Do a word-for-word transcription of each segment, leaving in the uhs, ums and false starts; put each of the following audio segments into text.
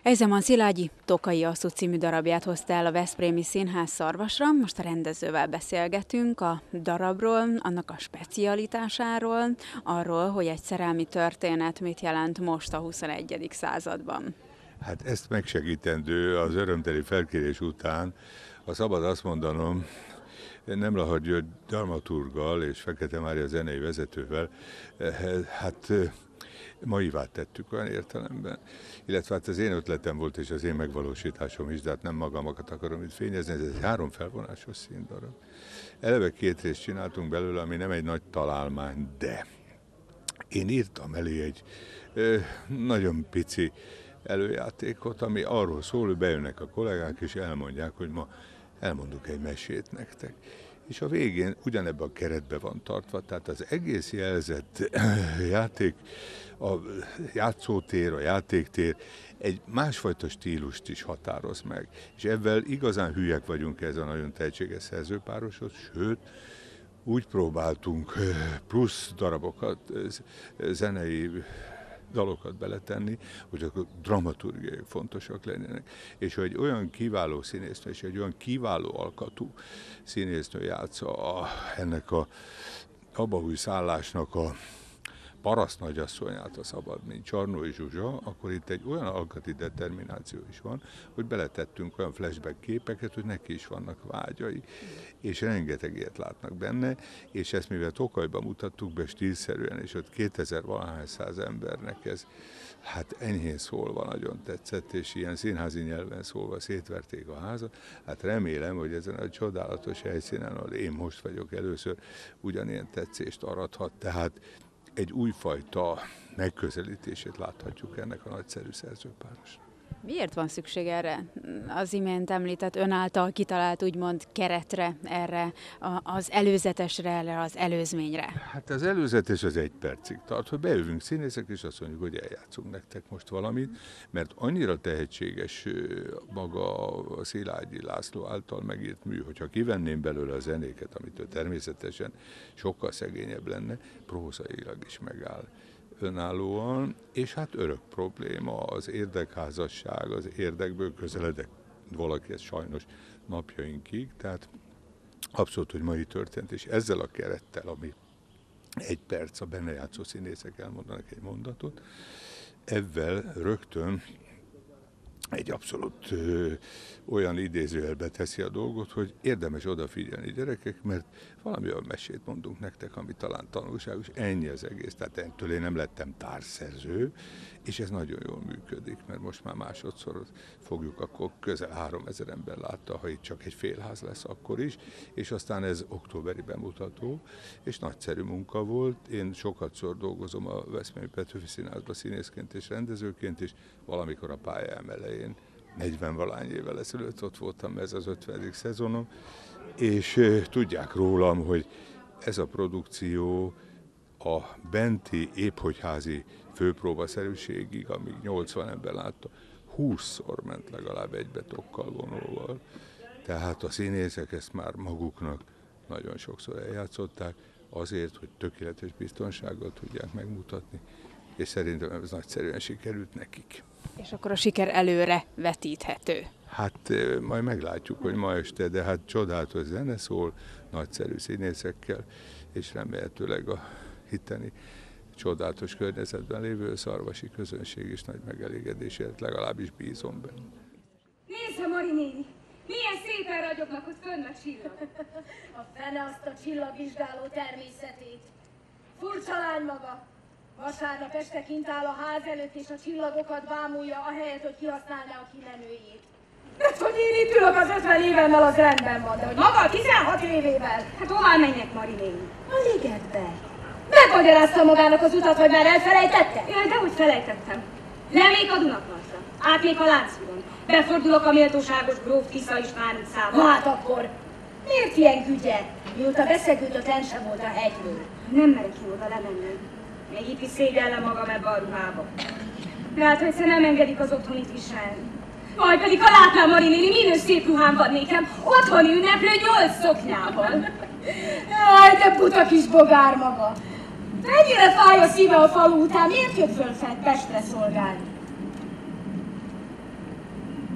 Ezeman Szilágyi Tokai asszú című darabját hozta el a Veszprémi Színház Szarvasra. Most a rendezővel beszélgetünk a darabról, annak a specialitásáról, arról, hogy egy szerelmi történet mit jelent most a huszonegyedik században. Hát ezt megsegítendő az örömteli felkérés után, ha szabad azt mondanom, Nemlahar György dramaturggal és Fekete Mária zenei vezetővel, hát maivát tettük olyan értelemben. Illetve hát az én ötletem volt, és az én megvalósításom is, de hát nem magamat akarom itt fényezni, ez egy három felvonásos színdarab. Eleve két részt csináltunk belőle, ami nem egy nagy találmány, de én írtam elé egy ö, nagyon pici előjátékot, ami arról szól, hogy bejönnek a kollégák, és elmondják, hogy ma elmondunk egy mesét nektek. És a végén ugyanebben a keretben van tartva, tehát az egész jelzett játék, a játszótér, a játéktér egy másfajta stílust is határoz meg. És ebben igazán hülyek vagyunk ez a nagyon tehetséges szerzőpároshoz, sőt, úgy próbáltunk plusz darabokat, zenei dalokat beletenni, hogy akkor dramaturgiai fontosak lennének. És hogy egy olyan kiváló színésznő, és egy olyan kiváló alkatú színésznő játsza a, ennek a Abbaúj szállásnak a paraszt nagyasszonyát, a szabad, mint Csarnói Zsuzsa, akkor itt egy olyan alkati determináció is van, hogy beletettünk olyan flashback képeket, hogy neki is vannak vágyai, és rengeteg ilyet látnak benne, és ezt mivel Tokajban mutattuk be stílszerűen, és ott kétezer valahány száz embernek ez, hát enyhén szólva nagyon tetszett, és ilyen színházi nyelven szólva szétverték a házat, hát remélem, hogy ezen a csodálatos helyszínen, ahol én most vagyok először, ugyanilyen tetszést arathat, tehát egy újfajta megközelítését láthatjuk ennek a nagyszerű szerzőpárosnak. Miért van szükség erre? Az imént említett ön által kitalált úgymond keretre, erre az előzetesre, erre az előzményre? Hát az előzetes az egy percig tart, hogy bejövünk színészek, és azt mondjuk, hogy eljátszunk nektek most valamit, mert annyira tehetséges maga a Szilágyi László által megírt mű, hogyha kivenném belőle a zenéket, amitől természetesen sokkal szegényebb lenne, prózailag is megáll önállóan, és hát örök probléma az érdekházasság, az érdekből közeledek valaki, ez sajnos napjainkig, tehát abszolút, hogy mai történt, és ezzel a kerettel, ami egy perc, a benne játszó színészek elmondanak egy mondatot, ezzel rögtön egy abszolút ö, olyan idézőjelbe teszi a dolgot, hogy érdemes odafigyelni, gyerekek, mert valami olyan mesét mondunk nektek, ami talán tanulságos, ennyi az egész, tehát ettől én nem lettem társszerző, és ez nagyon jól működik, mert most már másodszor fogjuk, akkor közel háromezer ember látta, ha itt csak egy félház lesz akkor is, és aztán ez októberi bemutató, és nagyszerű munka volt. Én sokatszor dolgozom a Veszprémi Petőfi Színházban színészként és rendezőként is, valamikor a pályám elején, negyven-valány évvel ezelőtt ott voltam, ez az ötvenedik szezonom, és e, tudják rólam, hogy ez a produkció a benti épphogyházi főpróbaszerűségig, amíg nyolcvan ember látta, húszszor ment legalább egybe tokkal, vonóval. Tehát a színészek ezt már maguknak nagyon sokszor eljátszották, azért, hogy tökéletes biztonsággal tudják megmutatni, és szerintem ez nagyszerűen sikerült nekik. És akkor a siker előre vetíthető. Hát majd meglátjuk, hogy ma este, de hát csodálatos zene szól, nagyszerű színészekkel, és remélhetőleg a hitteni csodálatos környezetben lévő szarvasi közönség is nagy megelégedésért, legalábbis bízom benne. Nézze, Mari néni! Milyen szépen ragyognak ott fönn a csillag! A fene azt a csillagvizsgáló természetét. Furcsa lány maga! Vasárnap este kint áll a ház előtt, és a csillagokat bámulja, ahelyett, hogy kihasználná a kinenőjét. Hát, hogy én itt ülök az ötven évemmel, az rendben van, de hogy maga a tizenhat évével? Hát hová menjek, Mari néni? A ligetbe. Megmagyarázta magának az utat, hogy már elfelejtette? Jaj, dehogy felejtettem. Lemék a Dunapartra, átmék a Lánchídon, befordulok a méltóságos gróf Tisza István utcába. Hát akkor, miért ilyen gügye? Mióta beszegült, len sem volt a hegyről. Nem merek ki oda lemennem. Még itt is szégyellem magam ebbe a ruhába. Lehet, hogy egyszer nem engedik az otthonit viselni. Majd pedig, ha látnám, Mari néni, minős szép ruhám van nékem, otthoni ünneplő nyolc szoknyával. Jaj, de buta kis bogár maga! Mennyire fáj a szíve a falu után, miért jött föl fent Pestre szolgálni?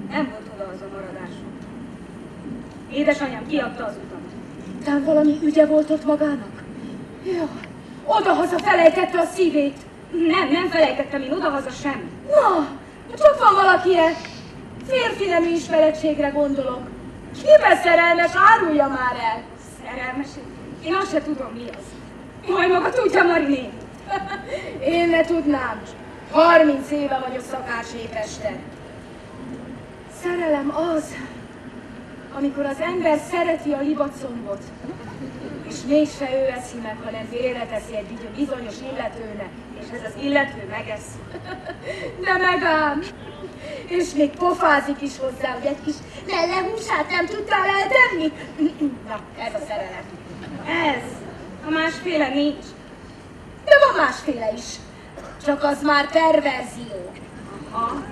Nem volt oda az a maradásom. Édesanyám kiadta az utamat. Tán valami ügye volt ott magának? Jaj, odahaza felejtette a szívét. Nem, nem felejtettem én odahaza sem. Na, csak van valaki -e? Férfi nemű ismerettségre gondolok. Kibe szerelmes, árulja már el. Szerelmes? Én azt se tudom, mi az. Majd maga tudja, Mariné. Én ne tudnám. Harminc éve vagyok szakácsnépester. Szerelem az, amikor az ember szereti a libacombot, és mégse ő eszi meg, hanem félreteszi egy bizonyos illetőnek, és ez az illető megesz. De megám! És még pofázik is hozzá, hogy egy kis mellehúsát nem tudtál eltenni? Na, ez a szerelem. Ez. A másféle nincs. De van másféle is. Csak az már perverzió. Aha.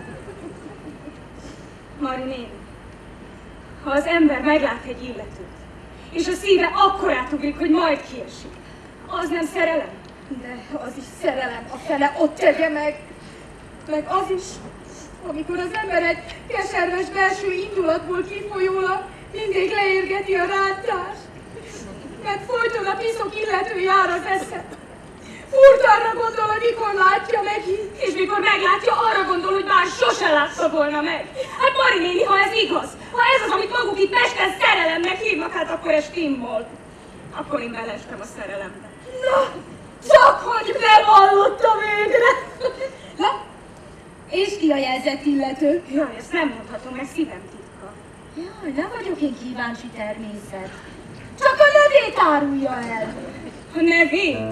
Mariné, ha az ember meglát egy illetőt, és a szíve akkorát ugrik, hogy majd kiesik, az nem szerelem? De az is szerelem, a fele ott tegye meg. Meg az is, amikor az ember egy keserves belső indulatból kifolyólag mindig leérgeti a rántást. Meg folyton a piszok illető jár az esze. Furt arra gondol, hogy mikor látja meg, és mikor meglátja, arra gondol, hogy már sose látta volna meg. Hát Mari néni, ha ez igaz, ha ez az, amit maguk itt Pesten szerelemnek hívnak, hát akkor ez stimmol. Akkor én beleestem a szerelembe. Na, csak hogy bevallotta végre! Na, és ki a jelzett illető? Jaj, ezt nem mondhatom, meg szívem titka. Jaj, nem vagyok én kíváncsi természet. Csak a nevét árulja el. A nevét?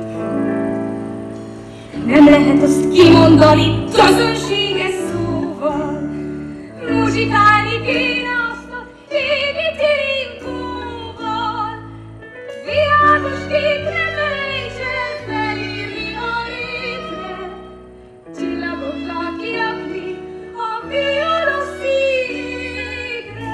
Nem lehet azt kimondani közönséges szóval. Muzsikálni kéne azt a égi tirinkóval. Világos képre felejts el felírni a rétre. Csillagokkal kirakni a viola színégre.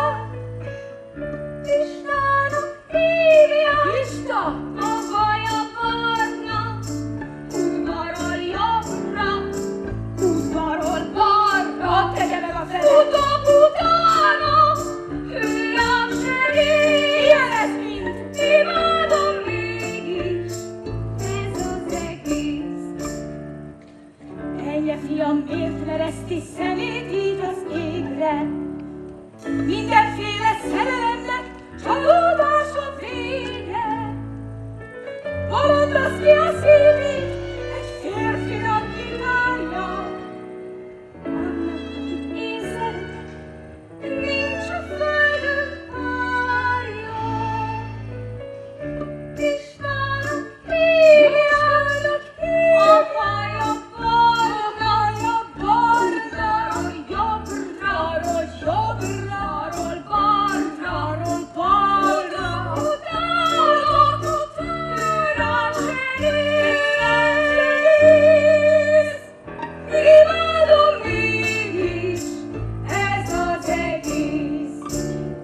Pistának hívja Pista! a haja barna. Udvarol jobbra, udvarol balra, Tegye meg a fele! utóbb utána, ő rám segít. Ilyen ez mind! Imádom mégis, ez az egész. Elje fiam, miért mereszti szemét így az égre? Mindenféle szerelemnek csalódás a vége. Bolondoz ki a szívét, egy férfinak kívánja. Annak, akit én szeretek, nincs a földön párja. Pistának hívjának, a haja barna, barnáról jobbra, jobbra, balra, balra, utána, utána segít. Imádom mégis, ez az egész.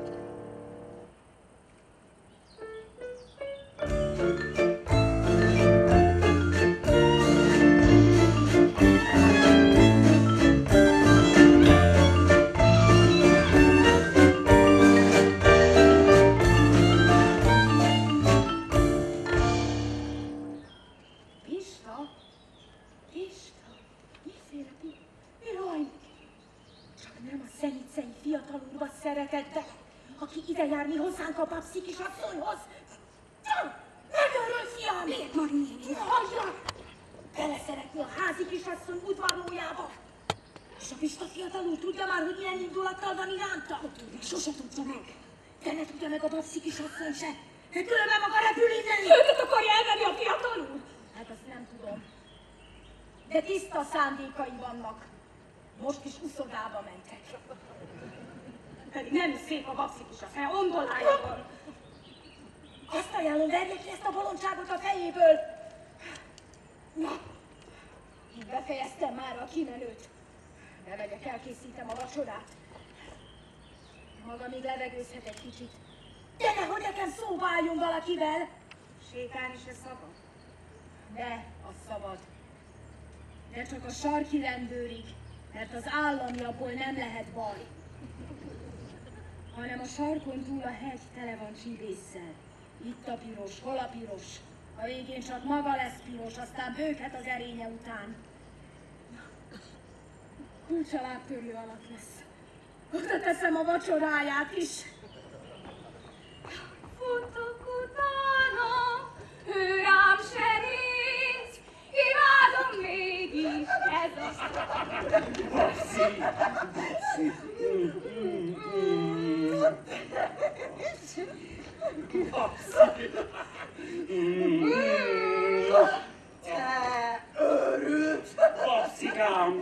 Pista? Pista? Miféle pi? Jaj! Csak nem a szenicei fiatal úrba szeretett be, aki ide jár mi hozzánk a papszi kisasszonyhoz. Megörül, fiam! Miért, Mari néni? Hagyja! Beleszeretni a házi kisasszony udvarlójába. És a Pista fiatal úr tudja már, hogy milyen indulattal van iránta? Tudja, sose tudja meg. De ne tudja meg a papszi kisasszony se. De különben maga repül innen. Őket akarja elvenni a fiatal úr? Hát azt nem tudom. De tiszta szándékai vannak. Most is uszodába mentek. Pedig nem is szép a babszik is, a fej ondolája van. Azt ajánlom, verje ki ezt a bolondságot a fejéből. Na, így befejeztem már a kimenőt. Bemegyek, elkészítem a vacsorát. Maga még levegőzhet egy kicsit. De nehogy nekem szóba álljon valakivel. Sétálni se szabad. De, az szabad. De csak a sarki rendőrig, mert az állami abból nem lehet baj. hanem a sarkon túl a hegy tele van csívésszel. Itt a piros, hol a piros? A végén csak maga lesz piros, aztán bőghet az erénye után. Kulcsa lábtörő alak lesz. Oda teszem a vacsoráját is. Futok utána, ő rám se néz, imádom mégis ez a Babsi! Babsi! Te őrült! Babszikám!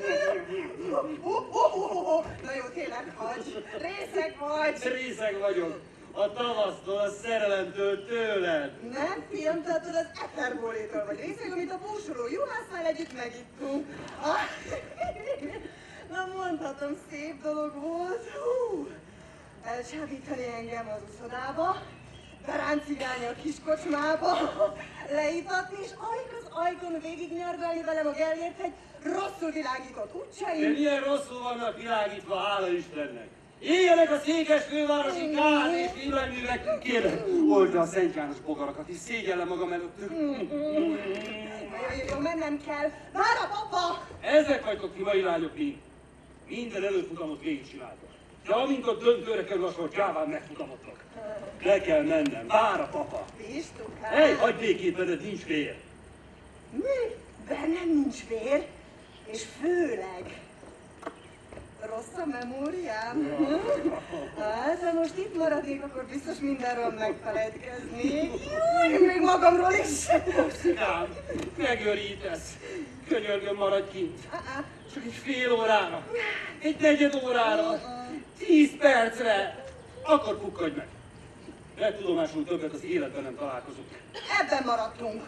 Na jó, tényleg hagy. Részeg vagy. Részeg vagyok. A tavasztól, a szerelemtől, tőled. Nem, fiam, tehát az etherbólétől vagy részeg, amit a búsuló juhásznál együtt megittunk. Ah, na mondhatom, szép dolog volt. Hú, elcsábítani engem az uszodába, beráncigálni a kiskocsmába, leítatni, és ajk az ajkon végignyargalni velem a Gellért egy rosszul világított De útjaim. milyen rosszul vannak világítva, hála Istennek. Éljenek a székes fővárosi gáz és villanyművek. Kérlek, old a Szent János bogarakat, és szégyellem magam előttük. Jó, jó, jó, mennem kell. Vár a papa! Ezek vagytok ti mai lányok mind. Minden előfutamot végigcsináltok. De amint a döntőre kerül a sor, gyáván megfutamodtok. Le kell mennem, vár a papa. Bíztuk el. Hely, hagyd békét, mert nincs vér. Mi? Bennem nincs vér, és főleg rossz a memóriám. Hát, ha most itt maradnék, akkor biztos mindenről megfeledkeznék. Jaj, még magamról is. Szikám, megőrítesz. Könyörgöm, maradj kint. Uh-uh. Csak egy fél órára, egy negyed órára, tíz percre. Akkor pukkadj meg. Vedd tudomásul, többet az életben nem találkozunk. Ebben maradtunk.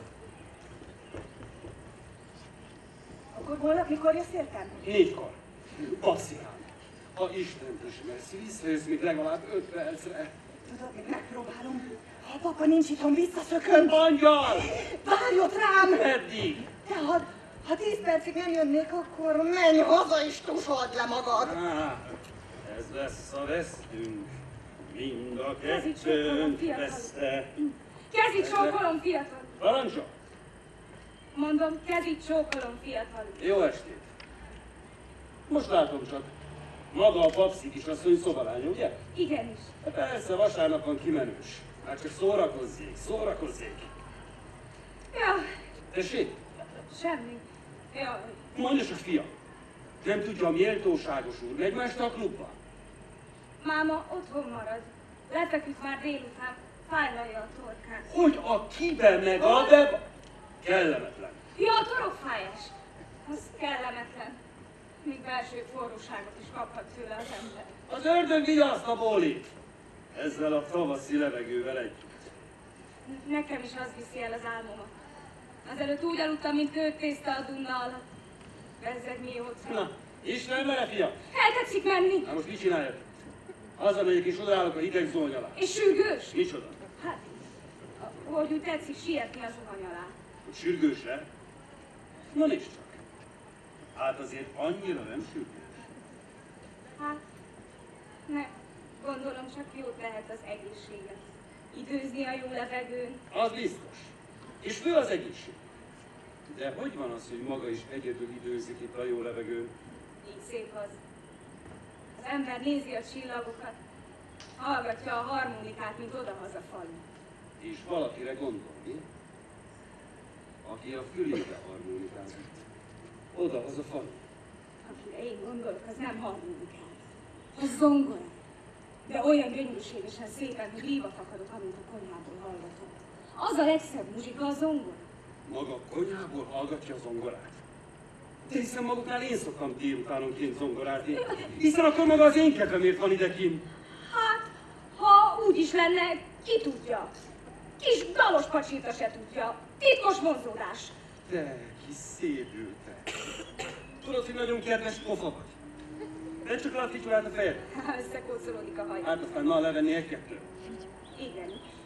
Akkor holnap mikor jössz értem? Négykor. Babszikám, ha Istent ismersz, visszajössz még legalább öt percre. Tudod, még megpróbálom. Ha a papa nincs itthon, visszaszököm. Angyal! Várj ott rám! Eddig! De ha, ha tíz percig nem jönnék, akkor menj haza és tusold le magad. Á, ez lesz a vesztünk. Mind a Kezit csókolom, kettőnk fiatal. veszte. Kezit csókolom, fiatal. Parancsa! Mondom, kezit csókolom, fiatal. Jó estét! Most látom csak, maga a Babsi kisasszony szobalánya, ugye? Igenis. Persze, vasárnap van kimenős. Hát csak szórakozzék, szórakozzék. Ja, Tessék, semmi. Jaj. mondja csak, fiam, nem tudja a méltóságos úr, megy ma este a klubba? Máma otthon marad. Lefeküdt már délután. Fájlalja a torkát. Hogy a kibe meg a be... Kellemetlen. Ja, a torokfájás. Az kellemetlen. Még belső forróságot is kaphat tőle az ember. Az ördög vigyaszt a bólét. Ezzel a tavaszi levegővel együtt. Nekem is az viszi el az álmomat. Azelőtt úgy aludtam, mint kőtészta a Dunna alatt. Bezzeg mióta. Na, Isten vele, fiam! Eltetszik menni. Na most mit csináljak? Hazamegyek és odaállok a hideg zóny alá. És sürgős? Micsoda? Hát, hogy úgy tetszik sietni az zuhany alá. Hogy sürgősre? Na nézd csak. Hát azért annyira nem sürgős. Hát, ne, gondolom csak jót tehet az egészséget. Időzni a jó levegőn. Az biztos. És fő az egészség. De hogy van az, hogy maga is egyedül időzik itt a jó levegőn? Így szép az. Az ember nézi a csillagokat, hallgatja a harmonikát, mint odahaza falu. És valakire gondol, mi? Aki a fülébe harmonikázik. Oda az a falu. Akire én gondolok, az nem harmonikál. Az zongora. De olyan gyönyörűségesen szépen, hogy lívat akadok, amint a konyhából hallgatom. Az a legszebb muzsika, a zongora. Maga konyhából hallgatja a zongorát. De hiszen maguknál én szoktam délutánonként zongorát én. Hiszen akkor maga az én kedvemért van idekint. Hát, ha úgy is lenne, ki tudja. Kis dalos pacsirta se tudja. Titkos vonzódás. Te, kis szédül te. Tudod, hogy nagyon kedves pofa vagy. De csak le a ficsorát a fejed. Összekócolódik a haj. Hát aztán na levenni egy-kettő. Igen.